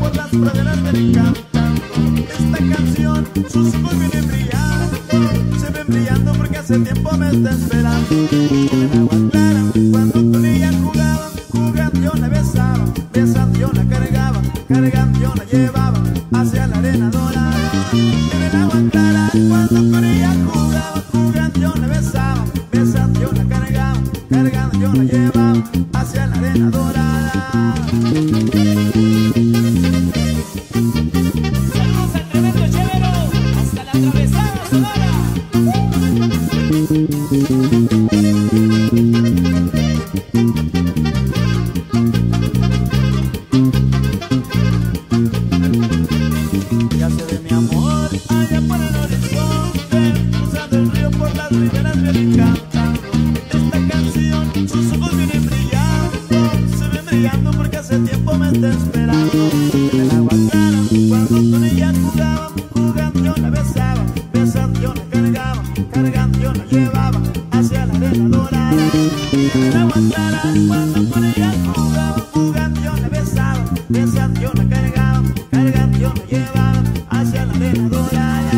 por las praderas ven cantando esta canción. Sus ojos vienen brillando, se ven brillando porque hace tiempo me está esperando. En el agua clara, cuando con ella jugaba, jugando yo la besaba, besando yo la cargaba, cargando yo la llevaba hacia la arena dorada. En el agua clara, cuando con ella jugaba, jugando yo la besaba, besando yo la cargaba, cargando yo la llevaba hacia la arena dorada. Saludos al tremendo Chevero, hasta la atravesada Sonora. Ya se ve mi amor allá por el horizonte, cruzando el río por las riberas vienen cantando esta canción. Sus ojos vienen brillando, se ven brillando porque hace tiempo me está esperando. En el agua clara, cuando con ella jugaba, jugando yo la besaba, besando yo la cargaba, cargando yo la llevaba hacia la arena dorada. En el agua clara, cuando con ella jugaba, jugando yo la besaba, besando yo la cargaba, cargando yo la llevaba hacia la arena dorada.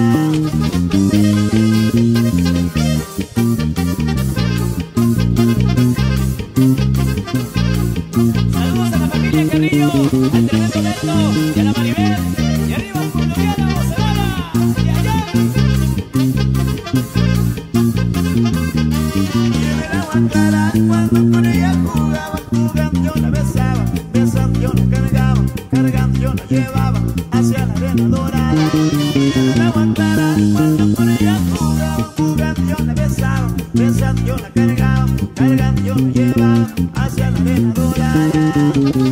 Saludos a la familia Carrillo, al tremendo Neto y a la Maribel. Y arriba colombiana, Sonora. Y allá. Y en el agua clara, cuando con ella jugaba, jugando yo la besaba, besando yo la cargaba, cargando yo la llevaba hacia la arena dorada. Y en el agua clara, cuando con ella jugaba, jugando yo la besaba, besando yo la cargaba, cargando yo la llevaba hacia la arena dorada.